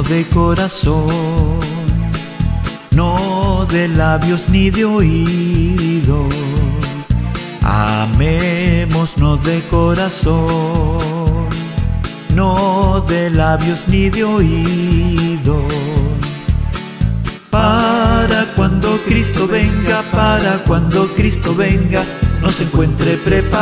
de corazón, no de labios ni de oído. Amémonos de corazón, no de labios ni de oído. Para cuando Cristo venga, para cuando Cristo venga, nos encuentre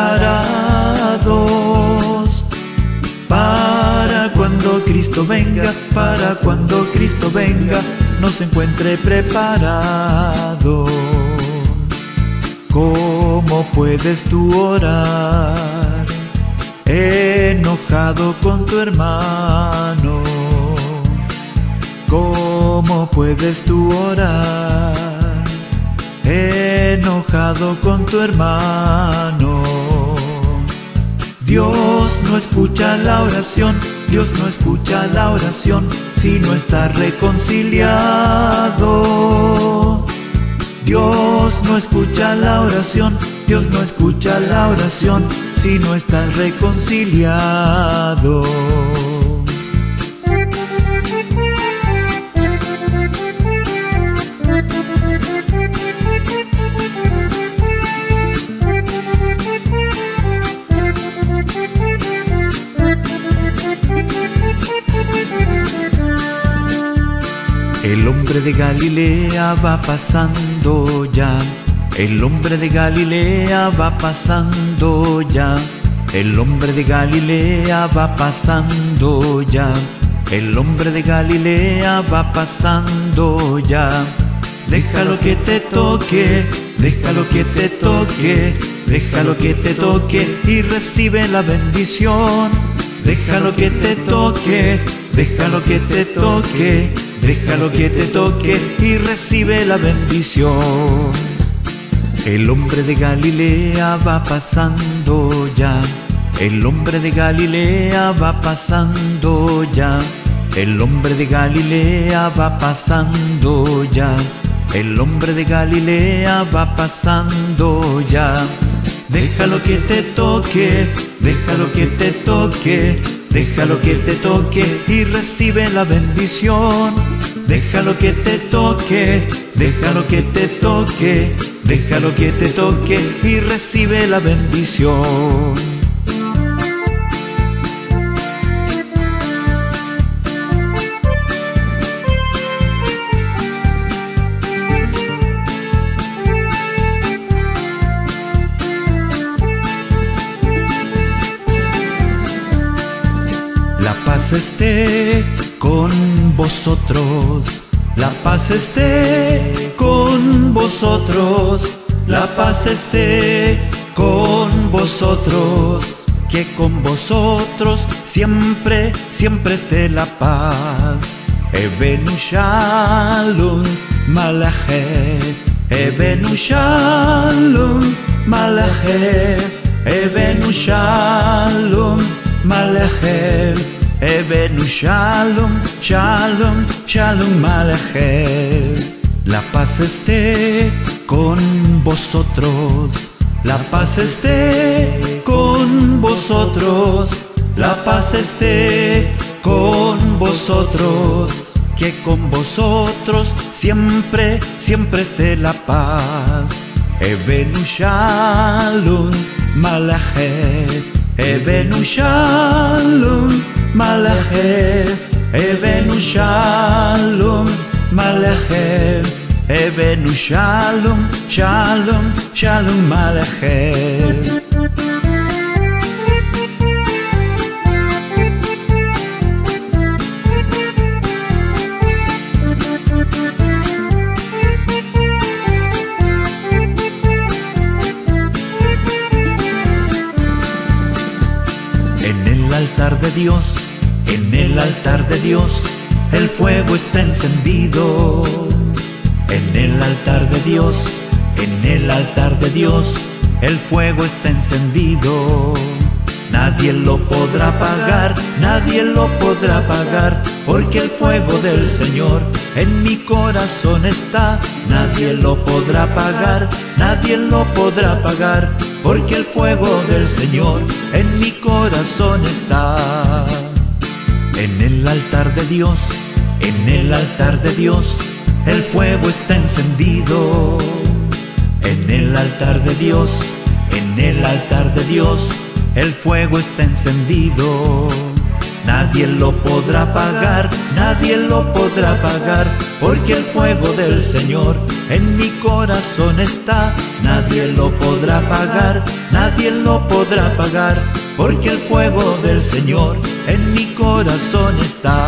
preparados. Para cuando Cristo venga, para cuando Cristo venga, nos encuentre preparados. ¿Cómo puedes tú orar enojado con tu hermano? ¿Cómo puedes tú orar enojado con tu hermano? Dios no escucha la oración, Dios no escucha la oración si no está reconciliado. Dios no escucha la oración, Dios no escucha la oración si no está reconciliado. El hombre de Galilea va pasando ya, el hombre de Galilea va pasando ya, el hombre de Galilea va pasando ya, el hombre de Galilea va pasando ya. Déjalo que te toque, déjalo que te toque, déjalo que te toque y recibe la bendición. Déjalo que te toque, déjalo que te toque, déjalo que te toque y recibe la bendición. El hombre de Galilea va pasando ya, el hombre de Galilea va pasando ya, el hombre de Galilea va pasando ya, el hombre de Galilea va pasando ya. Déjalo que te toque, déjalo que te toque, déjalo que te toque y recibe la bendición. Déjalo que te toque, déjalo que te toque, déjalo que te toque y recibe la bendición. La paz esté con vosotros, la paz esté con vosotros, la paz esté con vosotros, que con vosotros siempre, siempre esté la paz. Evenu shalom malachet, Evenu shalom malachet, Evenu shalom malachet, Evenu shalom, shalom, shalom malachet. La paz esté con vosotros, la paz esté con vosotros, la paz esté con vosotros, que con vosotros siempre, siempre esté la paz. Evenu shalom malachet, Evenu shalom malachet, Evenu shalom malachet, Evenu shalom, shalom, shalom malachet. En el altar de Dios, en el altar de Dios, el fuego está encendido. En el altar de Dios, en el altar de Dios, el fuego está encendido. Nadie lo podrá apagar, nadie lo podrá apagar, porque el fuego del Señor en mi corazón está. Nadie lo podrá apagar, nadie lo podrá apagar, porque el fuego del Señor en mi corazón está. En el altar de Dios, En el altar de Dios el fuego está encendido. En el altar de Dios, en el altar de Dios, el fuego está encendido. Nadie lo podrá apagar, nadie lo podrá apagar, porque el fuego del Señor en mi corazón está. Nadie lo podrá apagar, nadie lo podrá apagar, porque el fuego del Señor en mi corazón está.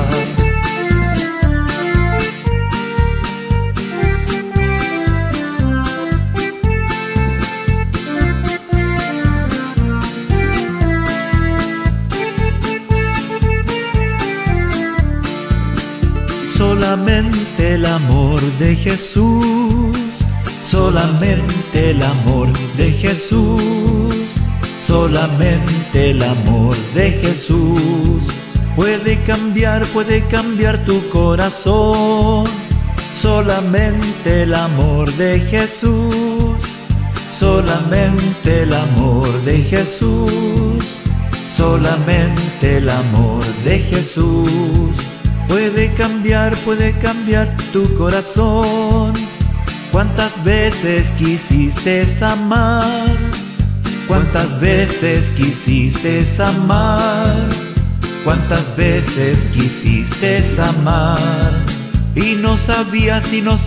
Solamente el amor de Jesús, solamente el amor de Jesús, solamente el amor de Jesús puede cambiar tu corazón. Solamente el amor de Jesús, solamente el amor de Jesús, solamente el amor de Jesús puede cambiar tu corazón. ¿Cuántas veces quisiste amar? ¿Cuántas veces quisiste amar? ¿Cuántas veces quisiste amar? Y no sabías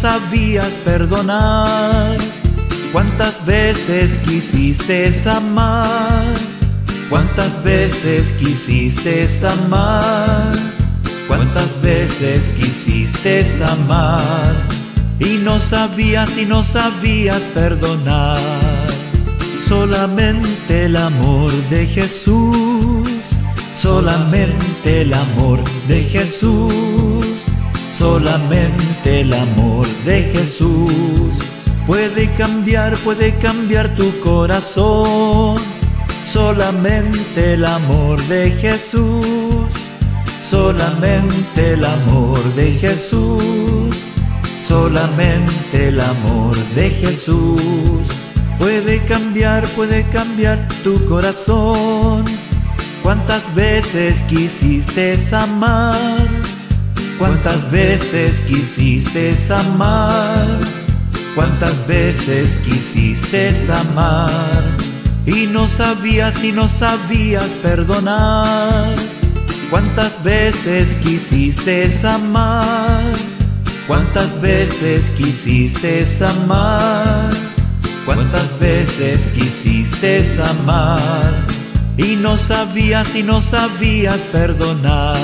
perdonar. ¿Cuántas veces quisiste amar? ¿Cuántas veces quisiste amar? ¿Cuántas veces quisiste amar? Y no sabías perdonar. Solamente el amor de Jesús, solamente el amor de Jesús, solamente el amor de Jesús puede cambiar tu corazón. Solamente el amor de Jesús, solamente el amor de Jesús, solamente el amor de Jesús puede cambiar tu corazón. ¿Cuántas veces quisiste amar? ¿Cuántas veces quisiste amar? ¿Cuántas veces quisiste amar? Y no sabías perdonar. ¿Cuántas veces quisiste amar? ¿Cuántas veces quisiste amar? ¿Cuántas veces quisiste amar? Y no sabías perdonar.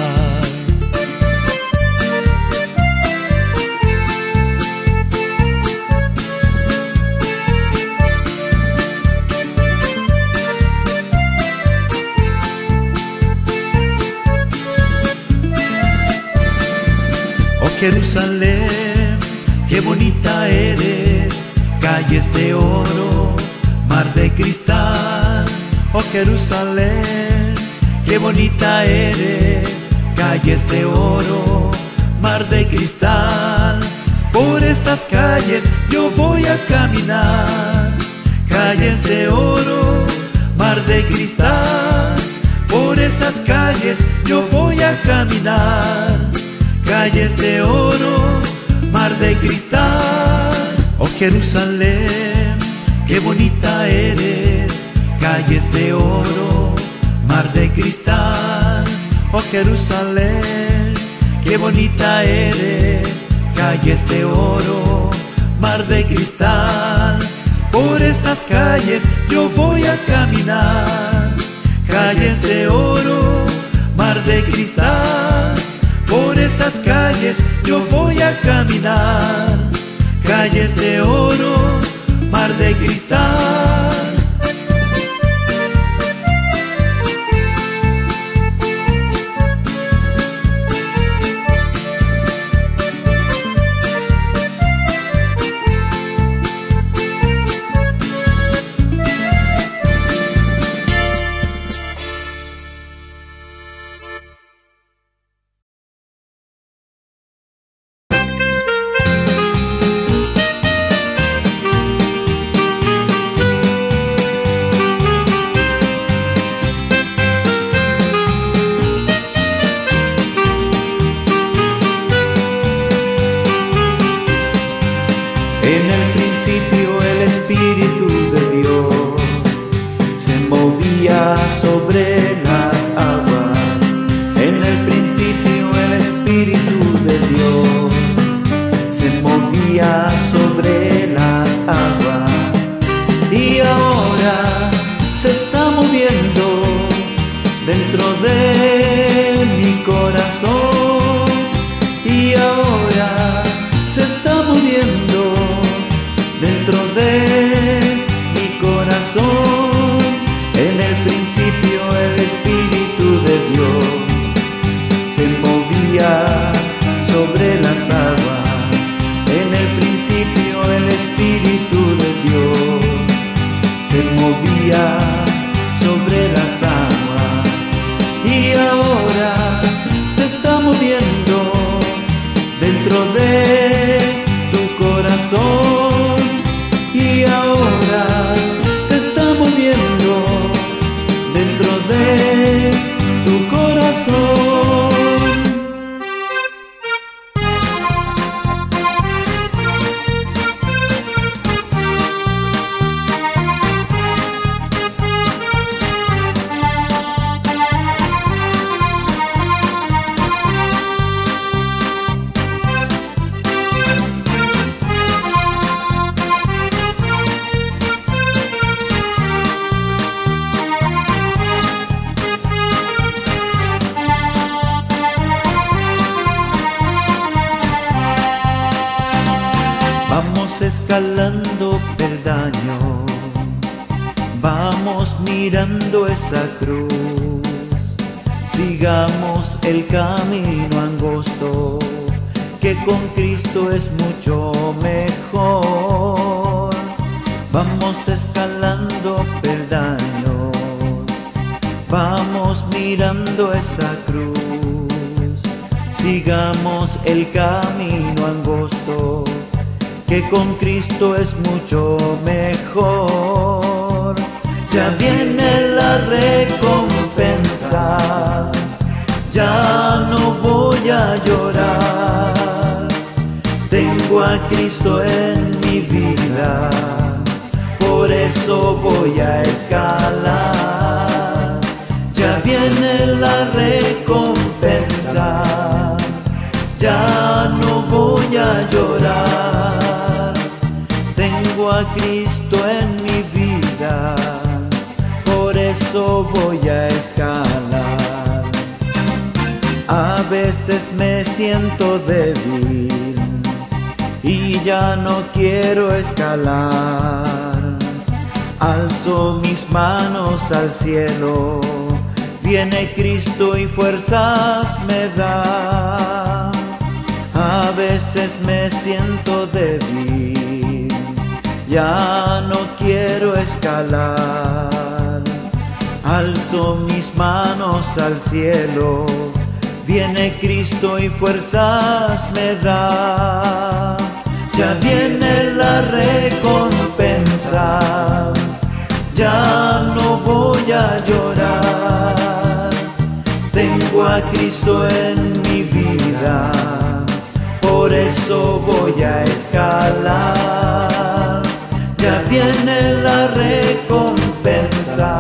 Jerusalén, qué bonita eres, calles de oro, mar de cristal. Oh Jerusalén, qué bonita eres, calles de oro, mar de cristal. Por estas calles yo voy a caminar, calles de oro, mar de cristal. Por esas calles yo voy a caminar, calles de oro, mar de cristal. Oh Jerusalén, qué bonita eres, calles de oro, mar de cristal. Oh Jerusalén, qué bonita eres, calles de oro, mar de cristal. Por esas calles yo voy a caminar, calles de oro, mar de cristal. Por esas calles yo voy a caminar, calles de oro, mar de cristal. Espíritu de Dios se movía sobre las aguas. En el principio el Espíritu de Dios se movía sobre las aguas, y ahora se está moviendo dentro de mi corazón, y ahora se está moviendo dentro de mi corazón. En el principio el Espíritu de Dios se movía sobre las aguas. En el principio el Espíritu de Dios se movía sobre las aguas, y ahora se está moviendo dentro de tu corazón, y ahora se está moviendo dentro de tu corazón. Vamos escalando peldaños, vamos mirando esa cruz, sigamos el camino angosto, que con Cristo es mucho mejor. Vamos escalando peldaños, vamos mirando esa cruz, sigamos el camino angosto, que con Cristo es mucho mejor. Ya viene la recompensa, ya no voy a llorar. Tengo a Cristo en mi vida, por eso voy a escalar. Ya viene la recompensa, ya no voy a llorar. Tengo a Cristo en mi vida, por eso voy a escalar. A veces me siento débil y ya no quiero escalar. Alzo mis manos al cielo, viene Cristo y fuerzas me da. A veces me siento débil, ya no quiero escalar. Alzo mis manos al cielo, viene Cristo y fuerzas me da. Ya viene la recompensa, ya no voy a llorar. Tengo a Cristo en mi vida, por eso voy a escalar. Ya viene la recompensa,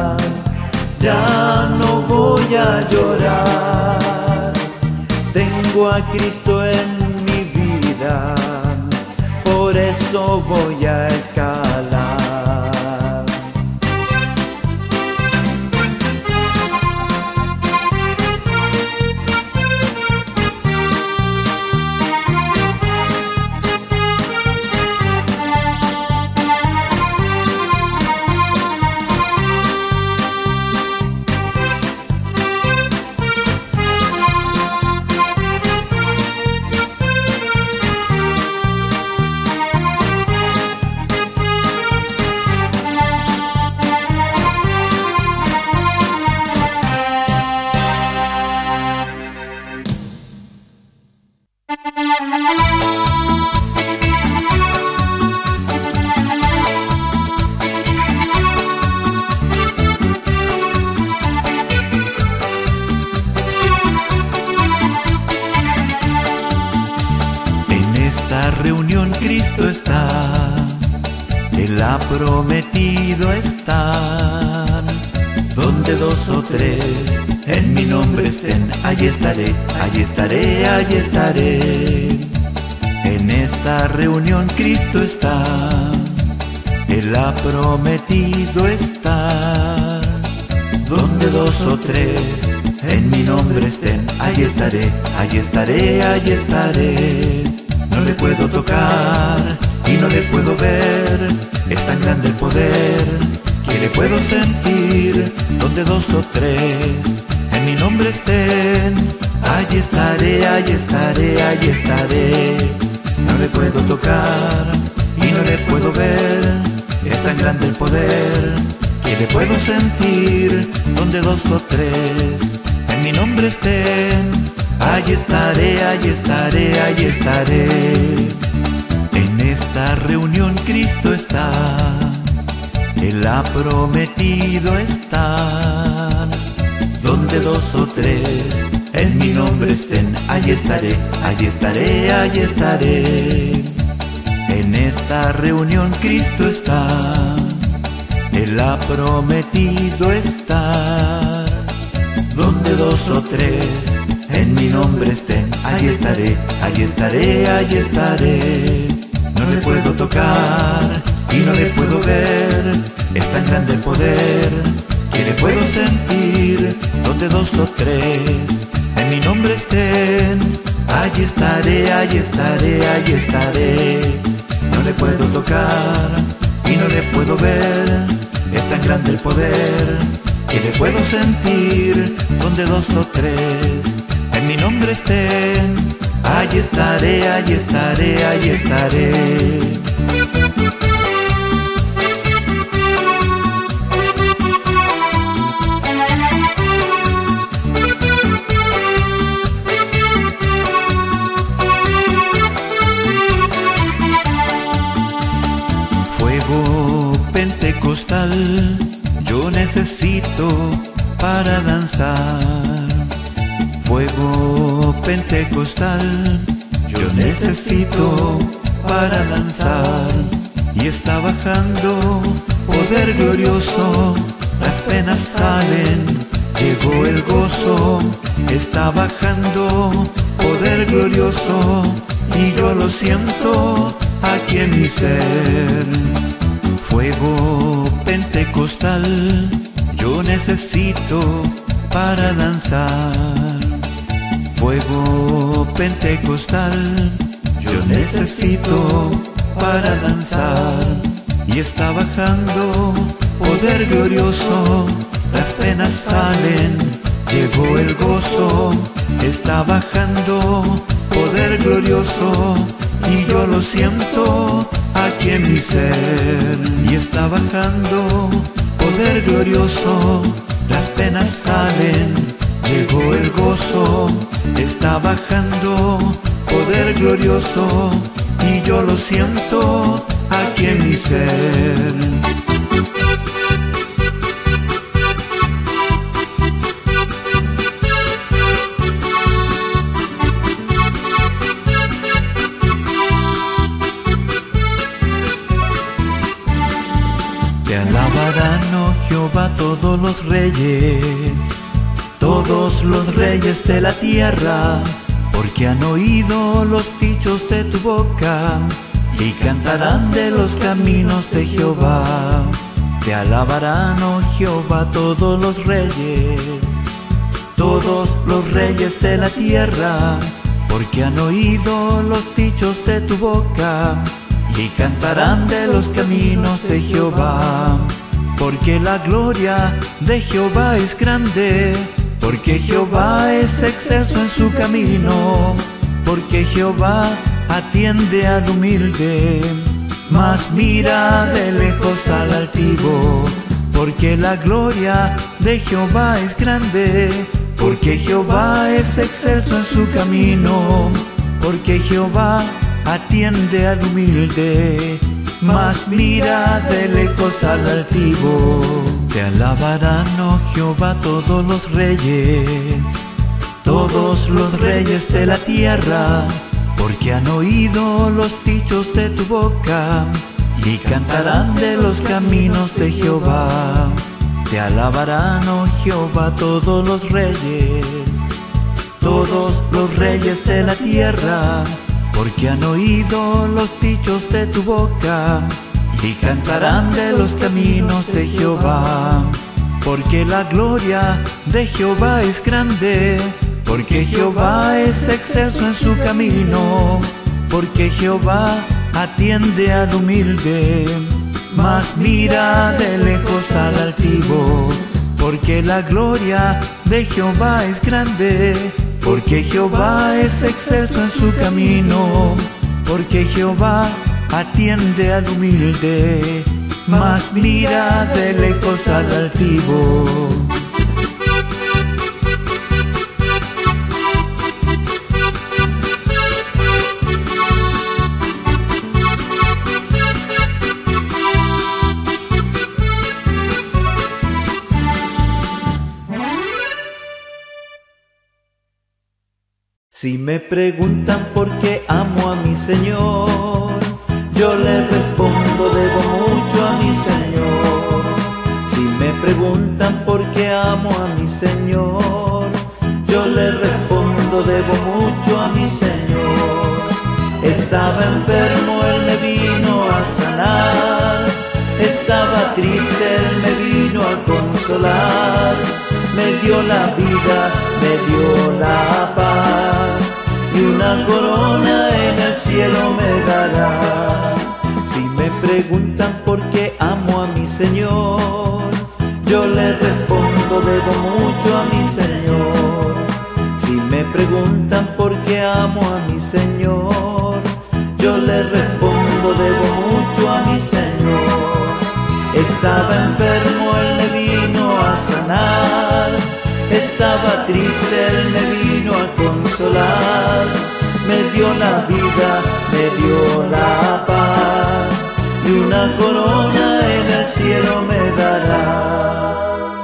ya no voy a llorar. Tengo a Cristo en mi vida, por eso voy a escalar. ha prometido estar. Donde dos o tres en mi nombre estén, allí estaré, allí estaré, allí estaré. En esta reunión Cristo está, Él ha prometido estar. Donde dos o tres en mi nombre estén, allí estaré, allí estaré, allí estaré. No le puedo tocar y no le puedo ver, es tan grande el poder que le puedo sentir. Donde dos o tres en mi nombre estén, allí estaré, allí estaré, allí estaré. No le puedo tocar y no le puedo ver, es tan grande el poder que le puedo sentir. Donde dos o tres en mi nombre estén, allí estaré, allí estaré, allí estaré. En esta reunión Cristo está, Él ha prometido estar. Donde dos o tres en mi nombre estén, allí estaré, allí estaré, allí estaré. En esta reunión Cristo está, Él ha prometido estar. Donde dos o tres en mi nombre estén, allí estaré, allí estaré, allí estaré. No le puedo tocar y no le puedo ver, es tan grande el poder que le puedo sentir. Donde dos o tres en mi nombre estén, allí estaré, allí estaré, allí estaré. No le puedo tocar y no le puedo ver, es tan grande el poder que le puedo sentir. Donde dos o tres en mi nombre estén, allí estaré, allí estaré, allí estaré. Fuego pentecostal yo necesito para danzar. Fuego pentecostal yo necesito para danzar. Y está bajando poder glorioso, las penas salen, llegó el gozo. Está bajando poder glorioso y yo lo siento aquí en mi ser. Fuego pentecostal yo necesito para danzar. Fuego pentecostal yo necesito para danzar. Y está bajando poder glorioso, las penas salen, llegó el gozo. Está bajando poder glorioso y yo lo siento aquí en mi ser. Y está bajando poder glorioso, las penas salen, llegó el gozo. Está bajando poder glorioso y yo lo siento aquí en mi ser. Te alabarán, oh Jehová, todos los reyes de la tierra, porque han oído los dichos de tu boca y cantarán de los caminos de Jehová. Te alabarán, oh Jehová, todos los reyes de la tierra, porque han oído los dichos de tu boca y cantarán de los caminos de Jehová. Porque la gloria de Jehová es grande, porque Jehová es excelso en su camino, porque Jehová atiende al humilde, mas mira de lejos al altivo. Porque la gloria de Jehová es grande, porque Jehová es excelso en su camino, porque Jehová atiende al humilde, mas mira de lejos al altivo. Te alabarán, oh Jehová, todos los reyes de la tierra, porque han oído los dichos de tu boca y cantarán de los caminos de Jehová. Te alabarán, oh Jehová, todos los reyes de la tierra, porque han oído los dichos de tu boca, y cantarán de los caminos de Jehová. Porque la gloria de Jehová es grande, porque Jehová es excelso en su camino, porque Jehová atiende al humilde, mas mira de lejos al altivo. Porque la gloria de Jehová es grande, porque Jehová es excelso en su camino, porque Jehová atiende al humilde, mas mira de lejos al altivo. Si me preguntan por qué amo a mi Señor, yo les respondo: debo mucho a mi Señor. Si me preguntan por qué amo a mi Señor, yo les respondo: debo mucho a mi Señor. Estaba enfermo, Él me vino a sanar. Estaba triste, Él me vino a consolar. Me dio la vida, me dio la paz, y una corona en el cielo me dará. Si me preguntan por qué amo a mi Señor, yo les respondo: debo mucho a mi Señor. Si me preguntan por qué amo a mi Señor, yo les respondo: debo mucho a mi Señor. Estaba enfermo, Él me vino a sanar. Estaba triste, Él me vino a consolar. Me dio la vida, me dio la paz, y una corona en el cielo me dará.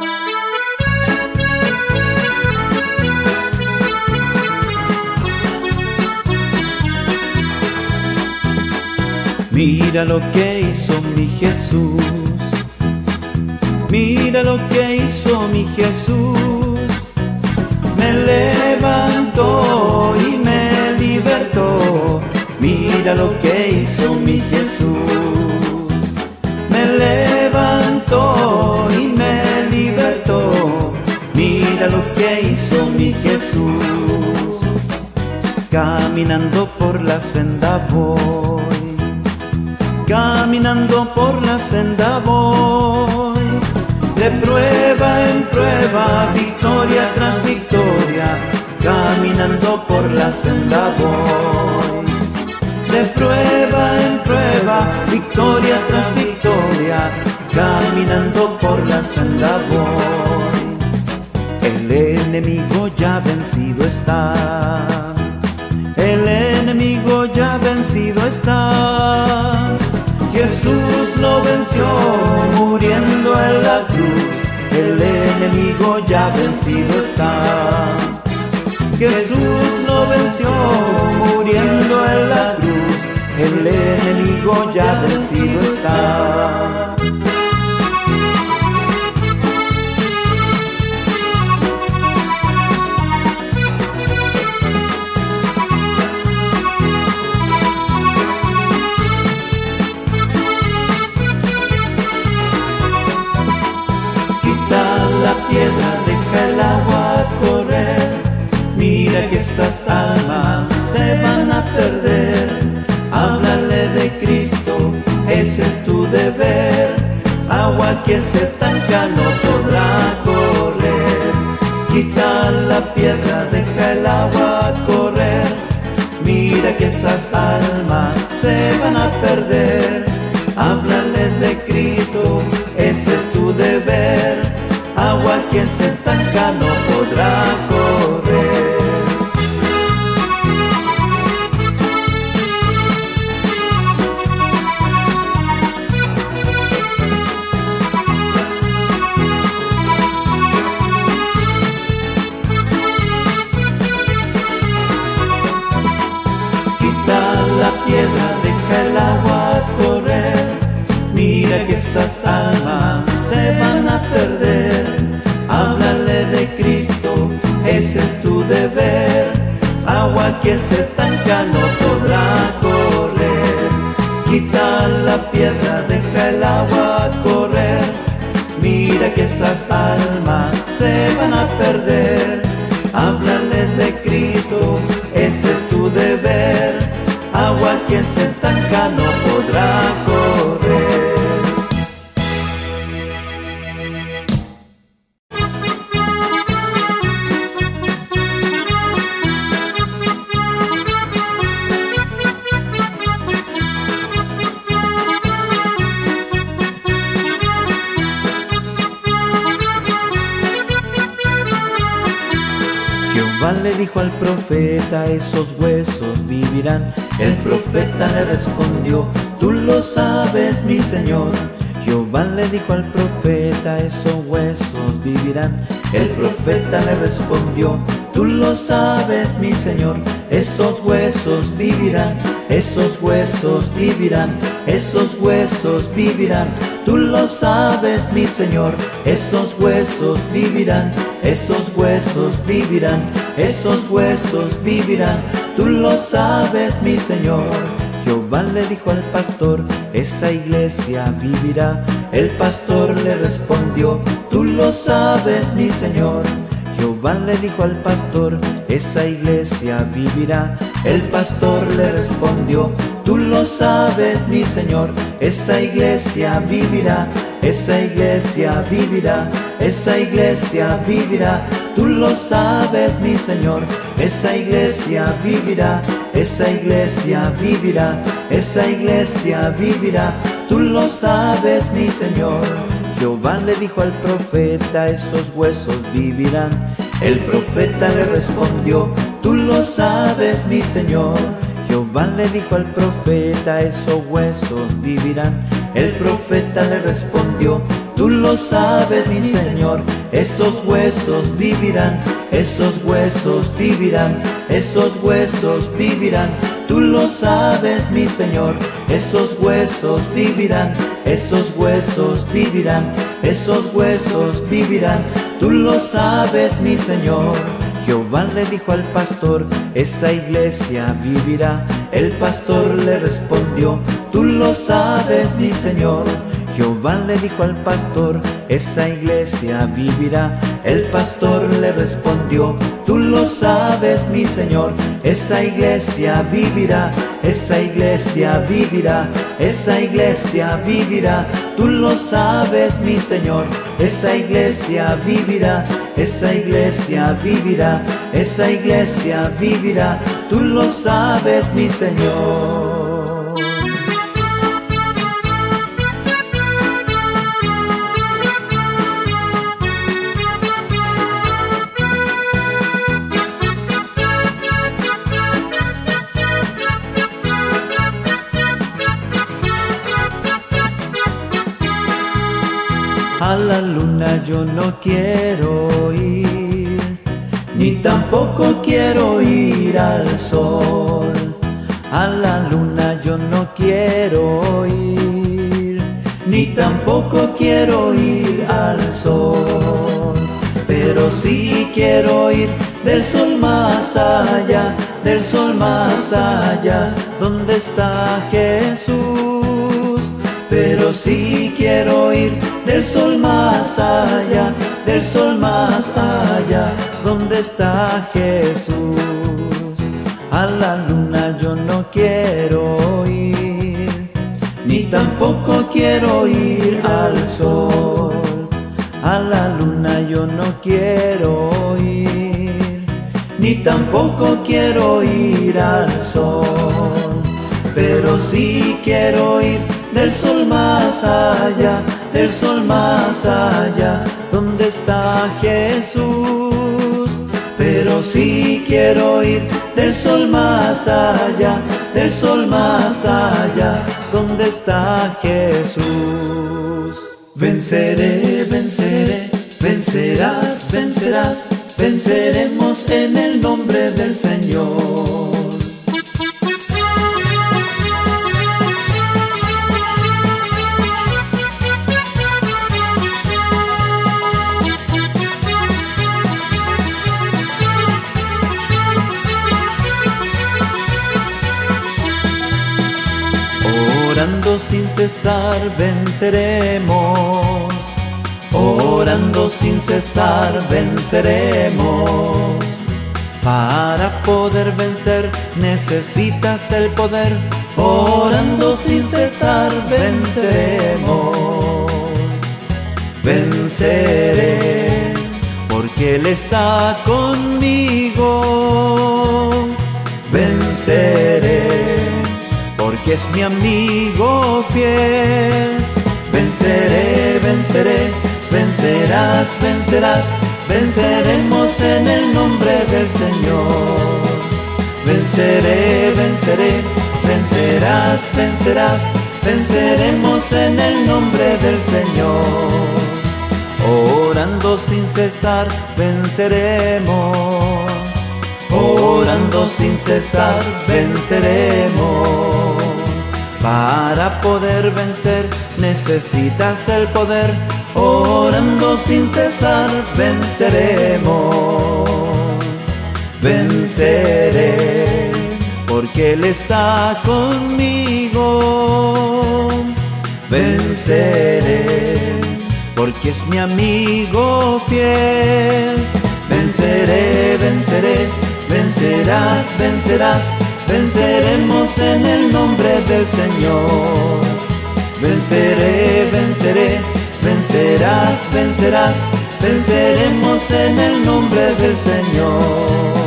Mira lo que hizo mi Jesús, mira lo que hizo mi Jesús. Me levantó y me libertó. Mira lo que hizo mi Jesús. Me levantó y me libertó. Mira lo que hizo mi Jesús. Caminando por la senda voy, caminando por la senda voy, de prueba en prueba, victoria tras victoria. Caminando por la senda voy, de prueba en prueba, victoria tras victoria. Caminando por la senda voy. El enemigo ya vencido está, el enemigo ya vencido está. Jesús lo venció muriendo en la cruz. El enemigo ya vencido está. Jesús lo venció muriendo en la cruz. El enemigo ya vencido está. Piedra, deja el agua correr. Mira que esas almas se van a perder. Háblale de Cristo, ese es tu deber. Agua que se estanca no podrá correr. Quita la piedra, deja el agua correr. Mira que esas almas se van a perder. Háblale de Cristo, ese es tu deber. Agua que se estanca no podrá correr. Quita la piedra, deja el agua correr. que esas almas se van a perder. Háblales de Cristo, ese es tu deber. Agua quien se estanca no podrá correr. Jehová le dijo al profeta, esos huesos vivirán. El profeta le respondió, tú lo sabes, mi Señor. Jehová le dijo al profeta, esos huesos vivirán. El profeta le respondió, tú lo sabes, mi Señor. Esos huesos vivirán, esos huesos vivirán, esos huesos vivirán. Tú lo sabes, mi Señor. Esos huesos vivirán, esos huesos vivirán, esos huesos vivirán. Tú lo sabes, mi Señor. Jehová le dijo al pastor, esa iglesia vivirá. El pastor le respondió, tú lo sabes, mi Señor. Jehová le dijo al pastor, esa iglesia vivirá. El pastor le respondió, tú lo sabes, mi Señor. Esa iglesia vivirá, esa iglesia vivirá, esa iglesia vivirá. Tú lo sabes, mi Señor. Esa iglesia vivirá, esa iglesia vivirá, esa iglesia vivirá. Tú lo sabes, mi Señor. Jehová le dijo al profeta, esos huesos vivirán. El profeta le respondió, tú lo sabes, mi Señor. Jehová le dijo al profeta, esos huesos vivirán. El profeta le respondió, tú lo sabes, mi Señor. Esos huesos vivirán, esos huesos vivirán, esos huesos vivirán. Tú lo sabes, mi Señor. Esos huesos vivirán, esos huesos vivirán, esos huesos vivirán. Tú lo sabes, mi Señor. Jehová le dijo al pastor, esa iglesia vivirá. El pastor le respondió, tú lo sabes, mi Señor. Jehová le dijo al pastor, esa iglesia vivirá. El pastor le respondió, tú lo sabes, mi Señor. Esa iglesia vivirá, esa iglesia vivirá, esa iglesia vivirá. Tú lo sabes, mi Señor. Esa iglesia vivirá, esa iglesia vivirá, esa iglesia vivirá. Tú lo sabes, mi Señor. A la luna yo no quiero ir, ni tampoco quiero ir al sol. A la luna yo no quiero ir, ni tampoco quiero ir al sol. Pero sí quiero ir del sol más allá, del sol más allá, donde está Jesús. Pero sí quiero ir del sol más allá, del sol más allá, donde está Jesús. A la luna yo no quiero ir, ni tampoco quiero ir al sol. A la luna yo no quiero ir, ni tampoco quiero ir al sol. Pero sí quiero ir del sol más allá, del sol más allá, donde está Jesús. Pero sí quiero ir del sol más allá, del sol más allá, donde está Jesús. Venceré, venceré, vencerás, vencerás, venceremos en el nombre del Señor. Orando sin cesar venceremos, orando orando sin cesar venceremos. Para poder vencer necesitas el poder, orando sin cesar venceremos. Venceré porque Él está conmigo. Venceré porque es mi amigo fiel. Venceré, venceré, vencerás, vencerás. Venceremos en el nombre del Señor. Venceré, venceré, vencerás, vencerás. Venceremos en el nombre del Señor. Orando sin cesar venceremos. Orando sin cesar venceremos. Para poder vencer necesitas el poder, orando sin cesar venceremos. Venceré porque Él está conmigo. Venceré porque es mi amigo fiel. Venceré, venceré, vencerás, vencerás. Venceremos en el nombre del Señor. Venceré, venceré, vencerás, vencerás. Venceremos en el nombre del Señor.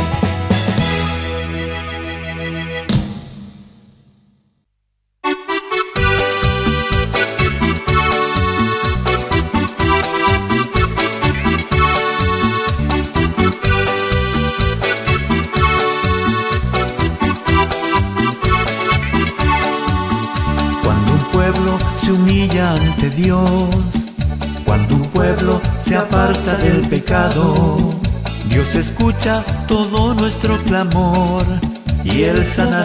Se humilla ante Dios, cuando un pueblo se aparta del pecado, Dios escucha todo nuestro clamor y Él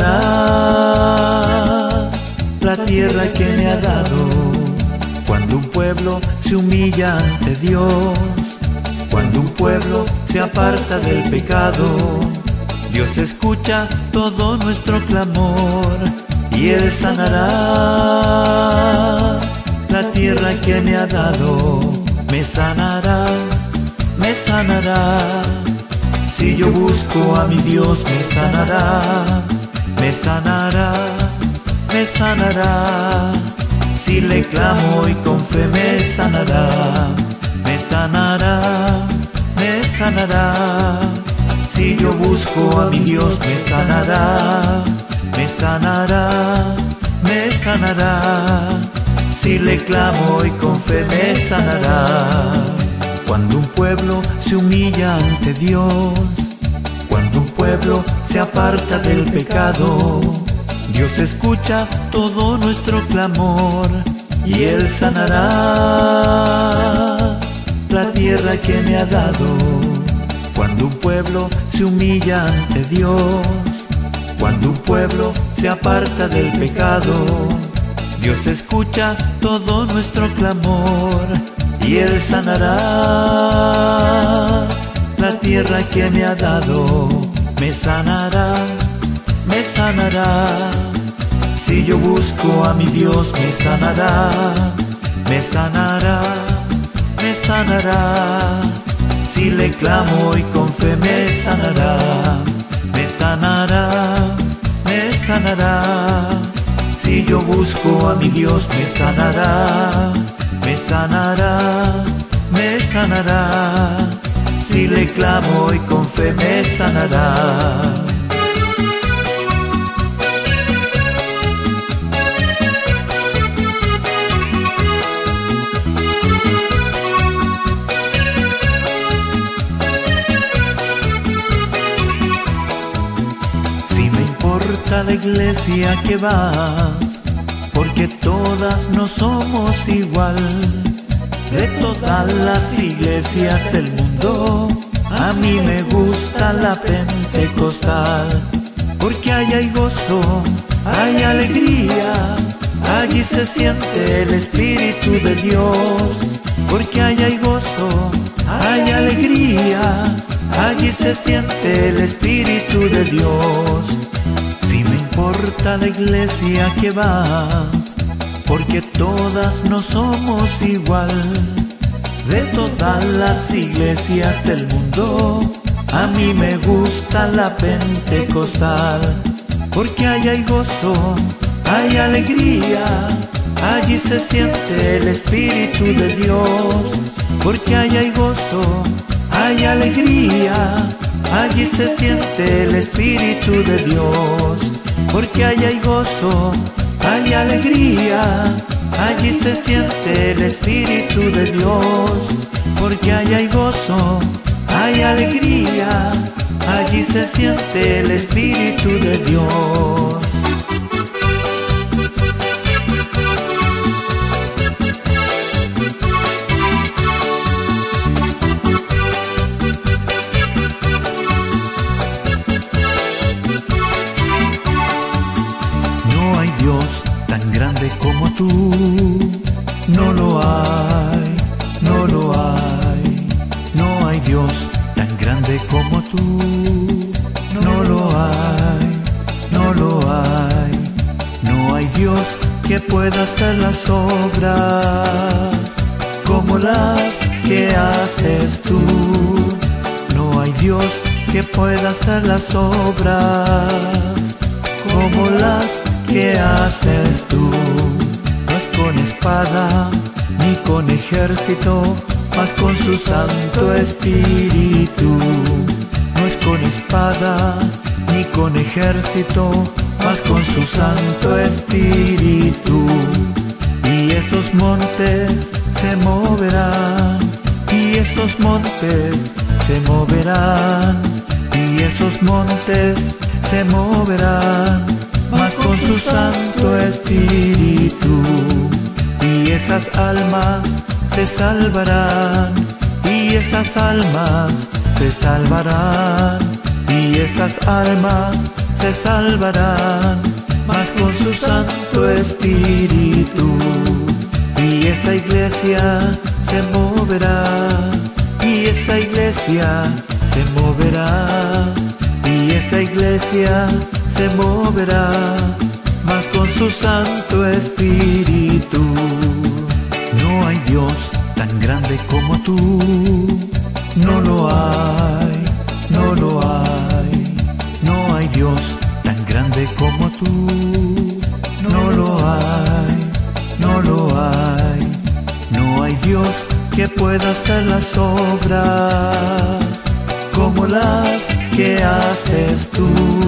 sanará la tierra que me ha dado. Cuando un pueblo se humilla ante Dios, cuando un pueblo se aparta del pecado, Dios escucha todo nuestro clamor y Él sanará la tierra que me ha dado. Me sanará, me sanará. Si yo busco a mi Dios, me sanará, me sanará, me sanará. Si le clamo y con fe me sanará, me sanará, me sanará. Si yo busco a mi Dios, me sanará, me sanará, me sanará. Si le clamo y con fe me sanará. Cuando un pueblo se humilla ante Dios, cuando un pueblo se aparta del pecado, Dios escucha todo nuestro clamor y Él sanará la tierra que me ha dado. Cuando un pueblo se humilla ante Dios, cuando un pueblo se aparta del pecado, Dios escucha todo nuestro clamor y Él sanará la tierra que me ha dado. Me sanará, me sanará. Si yo busco a mi Dios, me sanará, me sanará, me sanará. Si le clamo y con fe me sanará, me sanará, me sanará. Si yo busco a mi Dios, me sanará, me sanará, me sanará. Si le clamo y con fe me sanará. Si me importa la iglesia que vas, porque todas no somos igual. De todas las iglesias del mundo, a mí me gusta la pentecostal, porque allá hay gozo, hay alegría, allí se siente el Espíritu de Dios. Porque allá hay gozo, hay alegría, allí se siente el Espíritu de Dios. Si me importa la iglesia que vas, porque todas no somos igual. De todas las iglesias del mundo, a mí me gusta la pentecostal, porque allá hay gozo, hay alegría, allí se siente el Espíritu de Dios. Porque allá hay gozo, hay alegría, allí se siente el Espíritu de Dios. Porque allá hay gozo, hay alegría, allí se siente el Espíritu de Dios. Porque allá hay gozo, hay alegría, allí se siente el Espíritu de Dios. No hay Dios tan grande como tú, no lo hay, no lo hay. No hay Dios tan grande como tú, no lo hay, no lo hay. No hay Dios que pueda hacer las obras como las que haces tú. No hay Dios que pueda hacer las obras como las que haces tú. No es con espada ni con ejército, mas con su Santo Espíritu. No es con espada ni con ejército, mas con su Santo Espíritu. Y esos montes se moverán, y esos montes se moverán, y esos montes se moverán, mas con su Santo Espíritu. Y esas almas se salvarán, y esas almas se salvarán, y esas almas se salvarán, mas con su Santo Espíritu. Y esa iglesia se moverá, y esa iglesia se moverá, y esa iglesia se moverá, mas con su Santo Espíritu. No hay Dios tan grande como tú, no lo hay, no lo hay. No hay Dios tan grande como tú, no lo hay, no lo hay. No hay Dios que pueda hacer las obras como las que haces tú.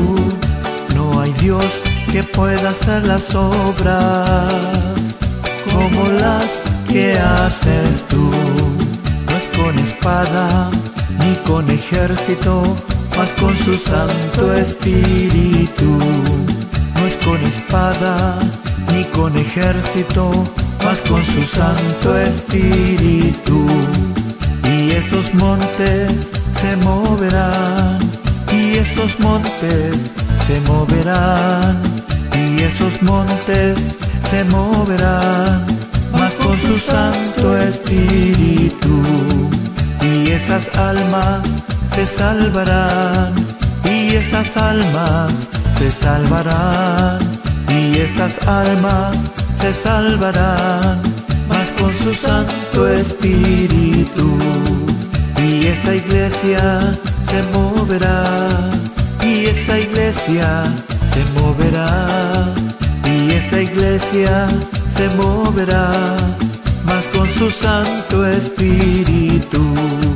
No hay Dios que pueda hacer las obras como las que haces tú. No es con espada ni con ejército, mas con su Santo Espíritu. No es con espada ni con ejército, mas con su Santo Espíritu. Y esos montes se moverán, y esos montes se moverán, y esos montes se moverán, mas con su Santo Espíritu. Y esas almas se salvarán, y esas almas se salvarán, y esas almas se salvarán, mas con su Santo Espíritu. Y esa iglesia se moverá, y esa iglesia se moverá, y esa iglesia se moverá, mas con su Santo Espíritu.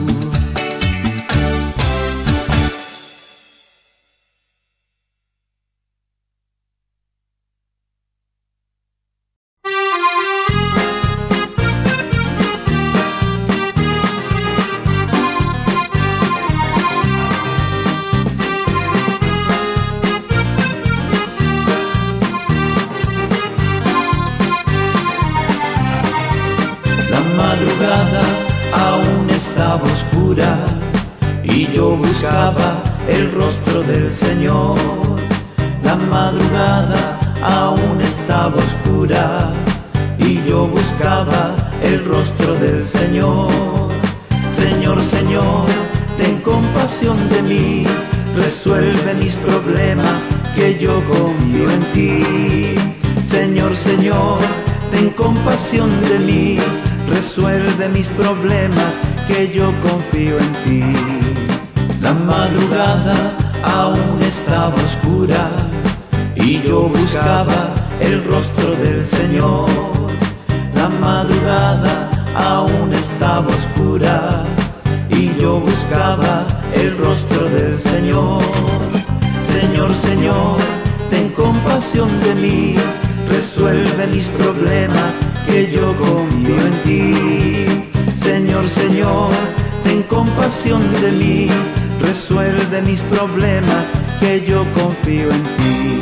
Aún estaba oscura y yo buscaba el rostro del Señor. La madrugada aún estaba oscura y yo buscaba el rostro del Señor. Señor, Señor, ten compasión de mí, resuelve mis problemas, que yo confío en ti. Señor, Señor, ten compasión de mí, resuelve resuelve mis problemas, que yo confío en ti. La madrugada aún estaba oscura y yo buscaba el rostro del Señor. La madrugada aún estaba oscura y yo buscaba el rostro del Señor. Señor, Señor, ten compasión de mí, resuelve mis problemas, que yo confío en ti. Señor, Señor, ten compasión de mí, resuelve mis problemas, que yo confío en ti.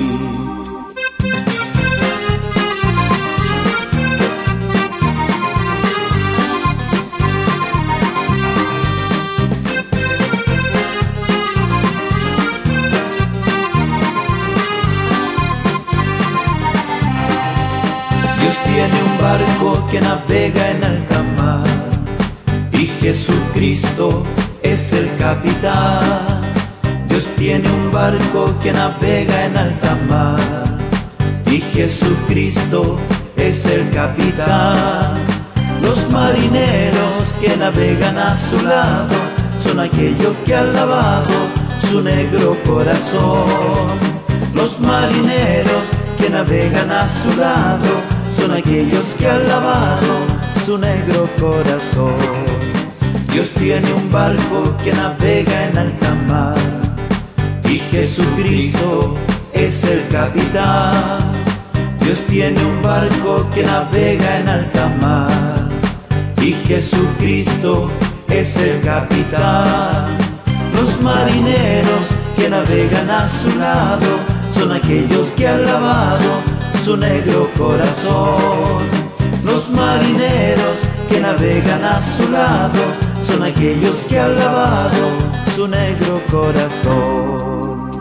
Dios tiene un barco que navega en alta mar y Jesucristo es el capitán. Dios tiene un barco que navega en alta mar y Jesucristo es el capitán. Los marineros que navegan a su lado son aquellos que han lavado su negro corazón. Los marineros que navegan a su lado son aquellos que han lavado su negro corazón. Dios tiene un barco que navega en alta mar y Jesucristo es el capitán. Dios tiene un barco que navega en alta mar y Jesucristo es el capitán. Los marineros que navegan a su lado son aquellos que han lavado su negro corazón. Los marineros que navegan a su lado son aquellos que han lavado su negro corazón.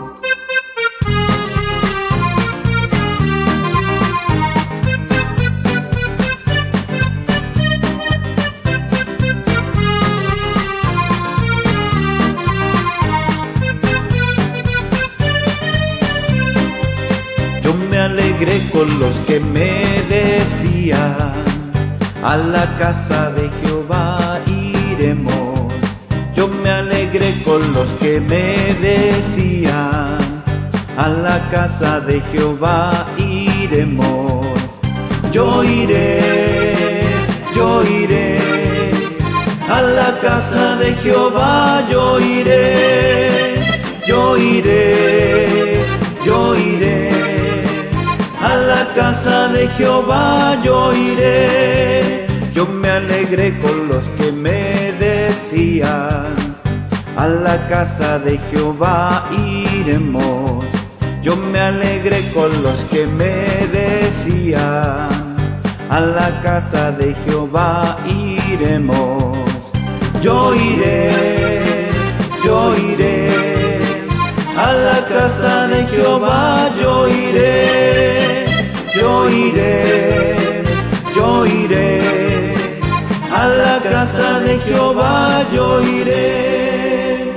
Yo me alegré con los que me decían: a la casa de Jehová iremos. Yo me alegré con los que me decían: a la casa de Jehová iremos. Yo iré, yo iré, a la casa de Jehová yo iré, yo iré, yo iré, a la casa de Jehová yo iré. Yo me alegré con los que me decían: a la casa de Jehová iremos. Yo me alegré con los que me decían: a la casa de Jehová iremos. Yo iré, yo iré, a la casa de Jehová yo iré, yo iré, yo iré, a la casa de Jehová yo iré.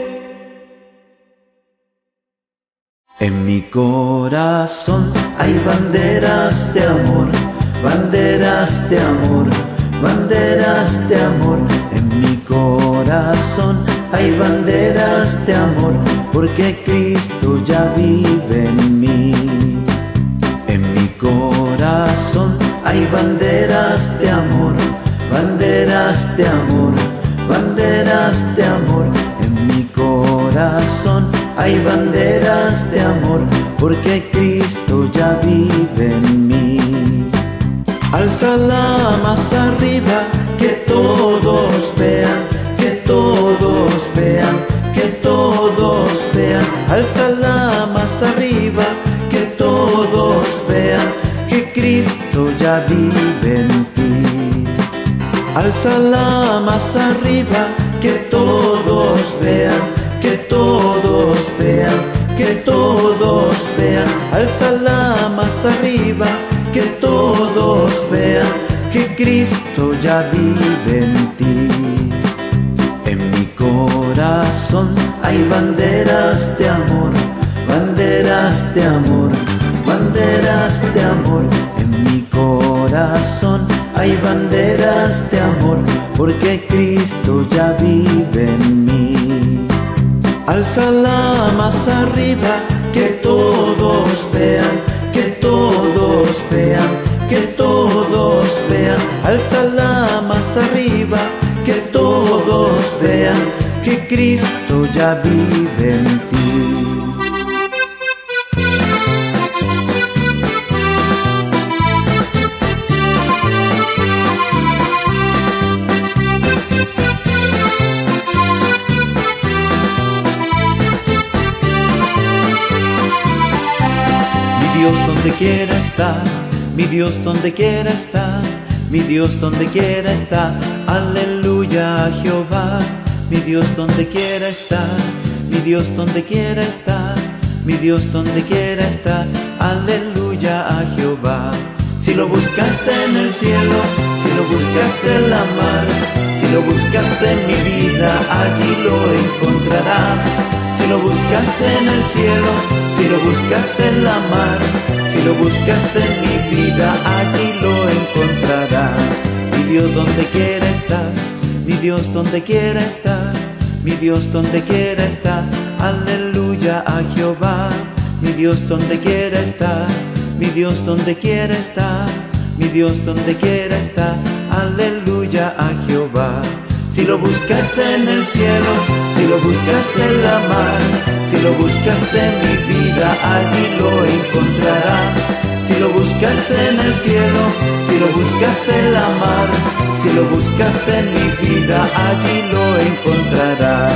En mi corazón hay banderas de amor, banderas de amor, banderas de amor. En mi corazón hay banderas de amor, porque Cristo ya vive en mí. En mi corazón hay banderas de amor, banderas de amor, banderas de amor. En mi corazón hay banderas de amor, porque Cristo ya vive en mí. Alzala más arriba, que todos vean, que todos vean, que todos vean. Alzala más arriba, que todos vean, que Cristo ya vive en ti. Alzala más arriba, que todos vean, que todos vean, que todos vean. Alzala más arriba, que todos vean, que Cristo ya vive en ti. En mi corazón hay banderas de amor, banderas de amor, banderas de amor. En mi corazón hay banderas de amor, porque Cristo ya vive en mí. Alzala más arriba, que todos vean, que todos vean, que todos vean. Alzala más arriba, que todos vean, que Cristo ya vive en ti. Mi Dios donde quiera está, mi Dios donde quiera está, mi Dios donde quiera está, aleluya a Jehová. Mi Dios donde quiera está, mi Dios donde quiera está, mi Dios donde quiera está, aleluya a Jehová. Si lo buscas en el cielo, si lo buscas en la mar, si lo buscas en mi vida, allí lo encontrarás. Si lo buscas en el cielo, si lo buscas en la mar, si lo buscas en mi vida, allí lo encontrarás. Mi Dios donde quiera está, mi Dios donde quiera está, mi Dios donde quiera está, aleluya a Jehová. Mi Dios donde quiera está, mi Dios donde quiera está, mi Dios donde quiera está, aleluya a Jehová. Si lo buscas en el cielo, si lo buscas en la mar, si lo buscas en mi vida, allí lo encontrarás. Si lo buscas en el cielo, si lo buscas en la mar, si lo buscas en mi vida, allí lo encontrarás.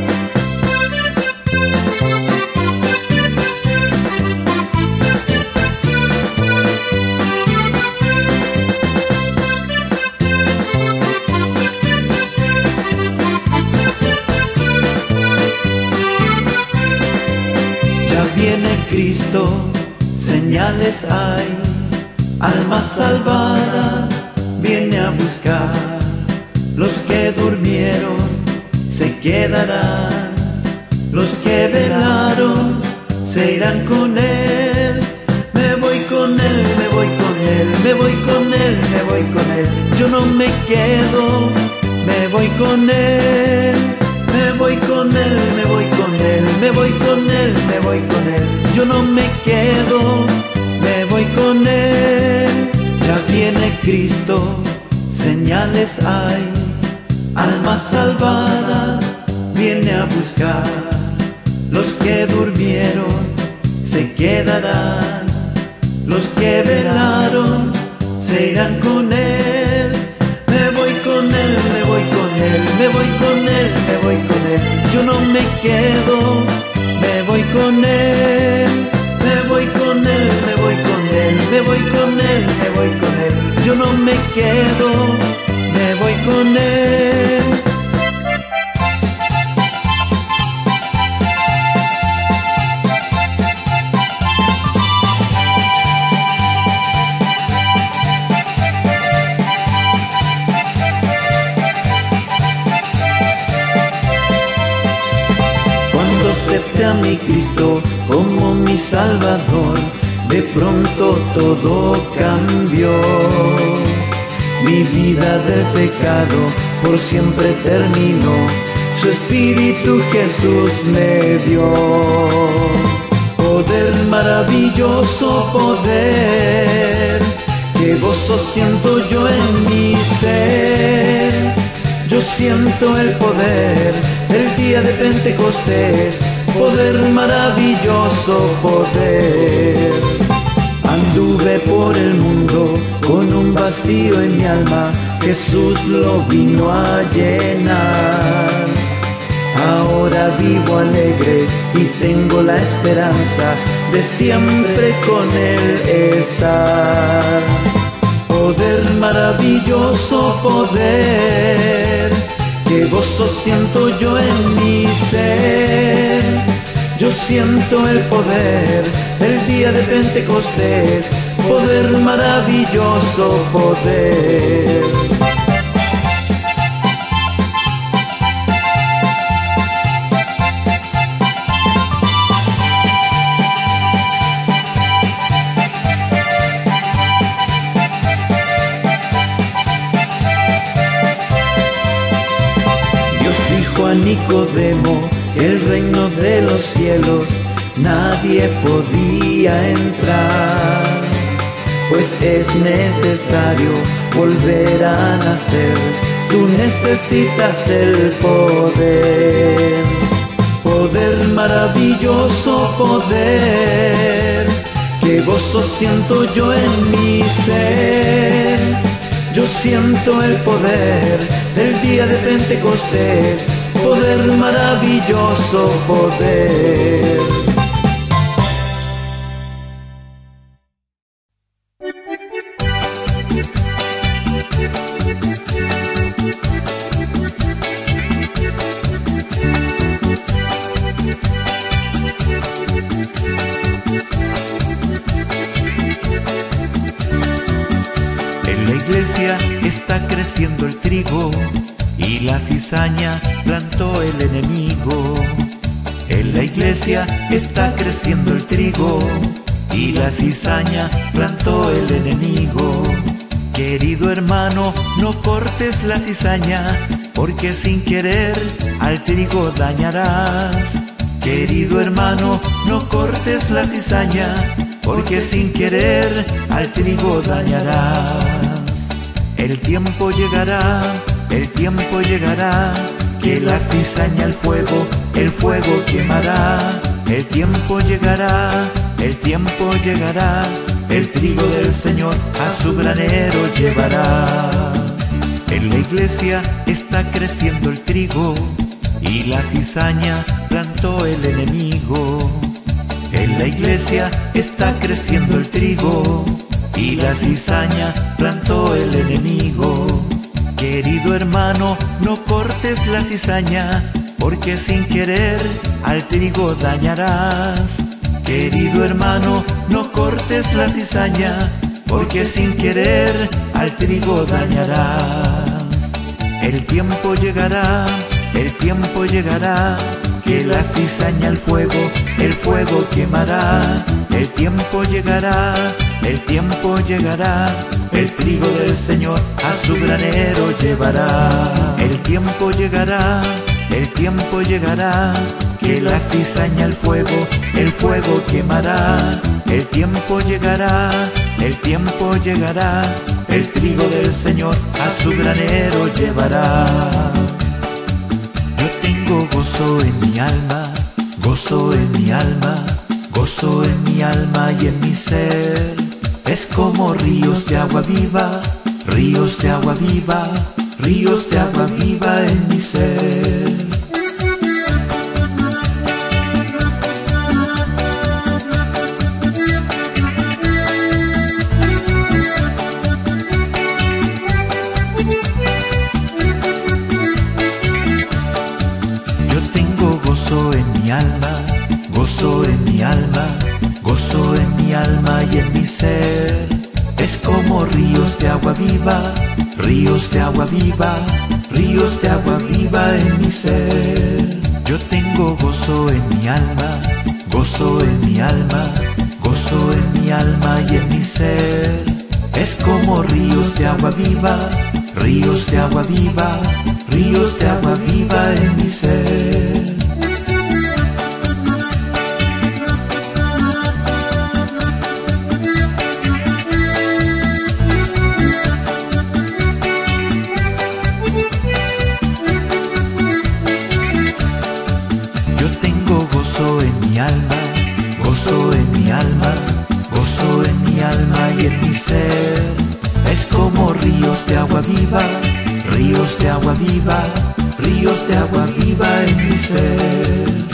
Viene Cristo, señales hay, alma salvada viene a buscar. Los que durmieron se quedarán, los que velaron se irán con Él. Me voy con Él, me voy con Él, me voy con Él, me voy con Él. Yo no me quedo, me voy con Él. Me voy con Él, me voy con Él, me voy con Él, me voy con Él. Yo no me quedo, me voy con Él. Ya viene Cristo, señales hay, alma salvada viene a buscar. Los que durmieron se quedarán, los que velaron se irán con Él. Me voy con Él, me voy con Él, me voy con Él, me voy con Él. Yo no me quedo, me voy con Él. Me voy con Él, me voy con Él, me voy con Él, me voy con Él. Yo no me quedo, me voy con Él. Acepté a mi Cristo como mi Salvador, de pronto todo cambió. Mi vida del pecado por siempre terminó, su Espíritu Jesús me dio. Poder, maravilloso poder, qué gozo siento yo en mi ser. Yo siento el poder del día de Pentecostés, poder, maravilloso poder. Anduve por el mundo con un vacío en mi alma, Jesús lo vino a llenar. Ahora vivo alegre y tengo la esperanza de siempre con Él estar. Poder, maravilloso poder, qué gozo siento yo en mi ser. Yo siento el poder del día de Pentecostés, poder, maravilloso poder. dijo a Nicodemo que el reino de los cielos nadie podía entrar, pues es necesario volver a nacer. Tú necesitas del poder, poder, maravilloso poder. Qué gozo siento yo en mi ser. Yo siento el poder del día de Pentecostés, poder, maravilloso poder. Está creciendo el trigo y la cizaña plantó el enemigo. En la iglesia está creciendo el trigo y la cizaña plantó el enemigo. Querido hermano, no cortes la cizaña, porque sin querer al trigo dañarás. Querido hermano, no cortes la cizaña, porque sin querer al trigo dañarás. El tiempo llegará, que la cizaña el fuego quemará. El tiempo llegará, el trigo del Señor a su granero llevará. En la iglesia está creciendo el trigo y la cizaña plantó el enemigo. En la iglesia está creciendo el trigo y la cizaña plantó el enemigo. Querido hermano, no cortes la cizaña, porque sin querer al trigo dañarás. Querido hermano, no cortes la cizaña, porque sin querer al trigo dañarás. El tiempo llegará, que la cizaña el fuego quemará. El tiempo llegará, el trigo del Señor a su granero llevará. El tiempo llegará, que la cizaña el fuego quemará. El tiempo llegará, el trigo del Señor a su granero llevará. Yo tengo gozo en mi alma, gozo en mi alma, gozo en mi alma y en mi ser. Es como ríos de agua viva, ríos de agua viva, ríos de agua viva en mi ser. Yo tengo gozo en mi alma, gozo en mi alma, gozo en mi alma y en mi ser. Es como ríos de agua viva, ríos de agua viva, ríos de agua viva en mi ser. Yo tengo gozo en mi alma, gozo en mi alma, gozo en mi alma y en mi ser. Es como ríos de agua viva, ríos de agua viva, ríos de agua viva en mi ser. Gozo en mi alma, gozo en mi alma, gozo en mi alma y en mi ser. Es como ríos de agua viva, ríos de agua viva, ríos de agua viva en mi ser.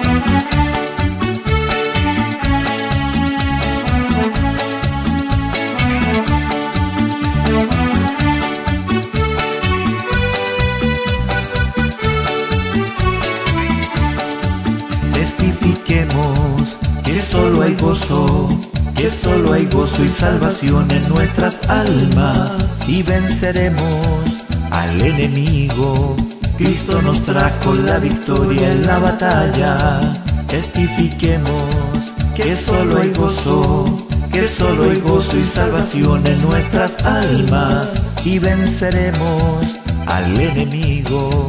Testifiquemos que solo hay gozo, que solo hay gozo y salvación en nuestras almas, y venceremos al enemigo. Cristo nos trajo la victoria en la batalla. Testifiquemos que solo hay gozo, que solo hay gozo y salvación en nuestras almas, y venceremos al enemigo.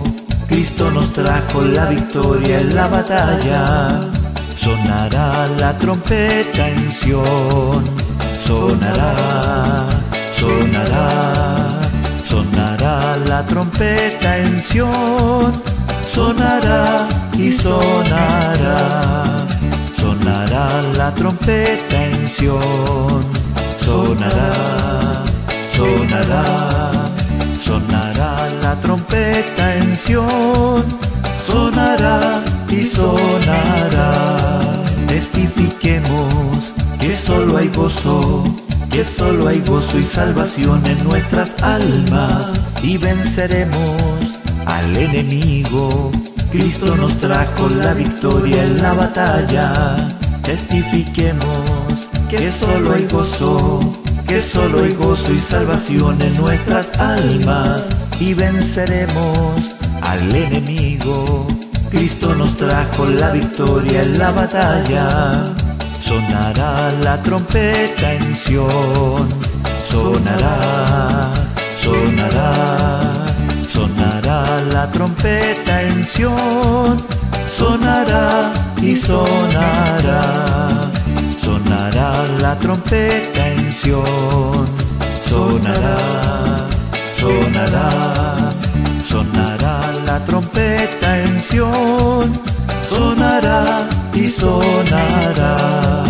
Cristo nos trajo la victoria en la batalla. Sonará la trompeta en Sión, sonará, sonará, sonará la trompeta en Sión, sonará y sonará, sonará la trompeta en Sión, sonará, sonará, sonará la trompeta en Sión, sonará y sonará. Testifiquemos que solo hay gozo, que solo hay gozo y salvación en nuestras almas, y venceremos al enemigo. Cristo nos trajo la victoria en la batalla. Testifiquemos que solo hay gozo, que solo hay gozo y salvación en nuestras almas, y venceremos al enemigo. Cristo nos trajo la victoria en la batalla. Sonará la trompeta en Sión, sonará, sonará, sonará la trompeta en Sión, sonará y sonará, sonará la trompeta en Sión, sonará, sonará, sonará la trompeta en Sión, sonará y sonará.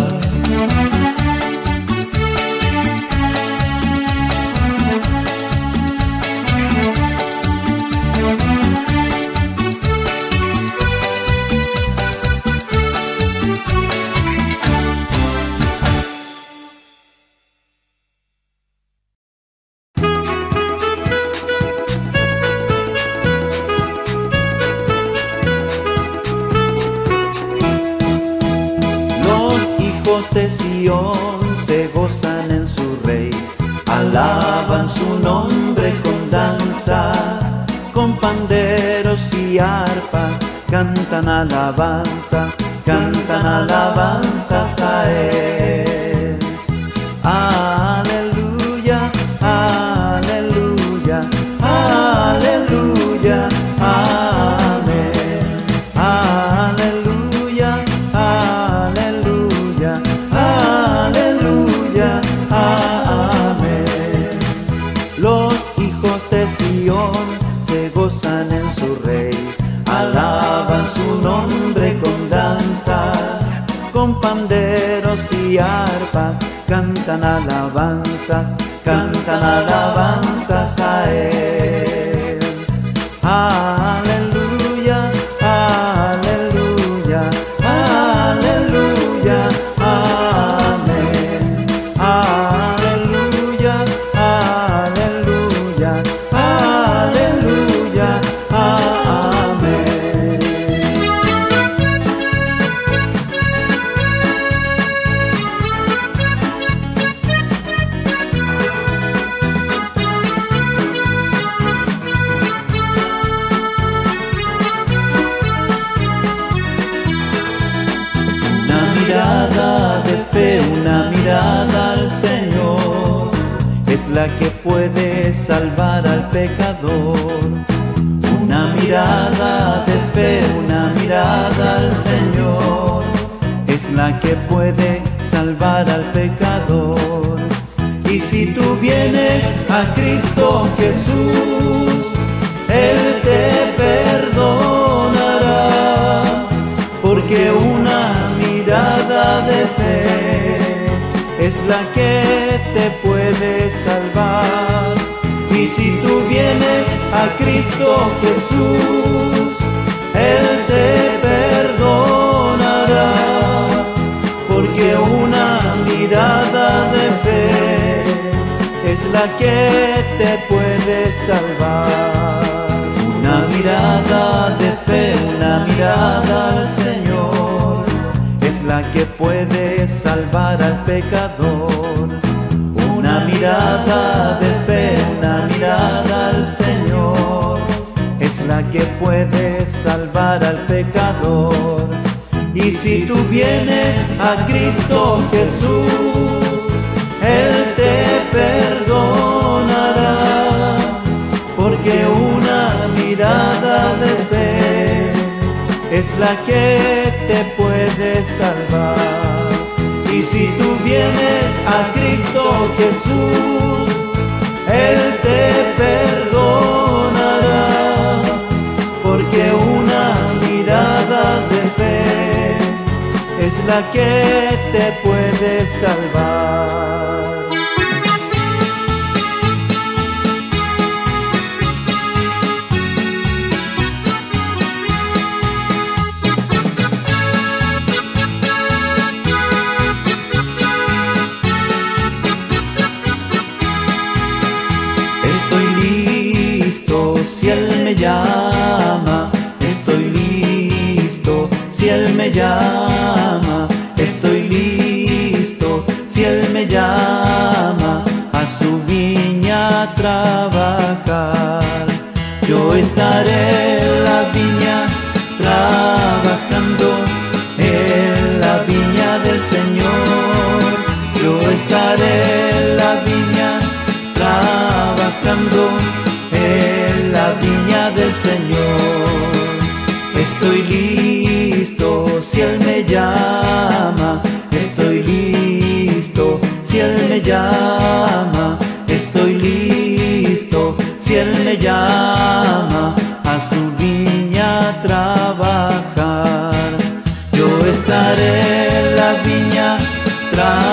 De Sión se gozan en su rey, alaban su nombre con danza, con panderos y arpa, cantan alabanzas a él. Aleluya, aleluya, aleluya, amén. Aleluya, aleluya, aleluya, amén. Los hijos de Sión se gozan en su rey, alaban su nombre con danza, con panderos y arpa, cantan alabanzas a él. Aleluya, aleluya, aleluya, amén. Aleluya, aleluya, aleluya, amén. Mirada de fe, una mirada al Señor, es la que puede salvar al pecador. Una mirada de fe, una mirada al Señor, es la que puede salvar al pecador. Y si tú vienes a Cristo Jesús, Él te perdonará, porque una mirada de fe es la que te puede salvar. Y si tú vienes a Cristo Jesús, Él te perdonará, porque una mirada de fe es la que te puede salvar. Una mirada de fe, una mirada al Señor, es la que puede salvar al pecador. Una mirada de fe, una mirada al Señor, es la que puede salvar al pecador. Y si tú vienes a Cristo Jesús, Él te perdonará, porque una mirada de fe la que te puede salvar. Y si tú vienes a Cristo Jesús, Él te perdonará, porque una mirada de fe es la que te puede salvar. Estoy listo si Él me llama, estoy listo si Él me llama, estoy listo si Él me llama a su viña a trabajar. Yo estaré en la viña trabajando, en la viña del Señor. Yo estaré en la viña trabajando, en la viña del Señor. Estoy listo si Él me llama, estoy listo si Él me llama, estoy listo si Él me llama a su viña a trabajar. Yo estaré en la viña trabajando,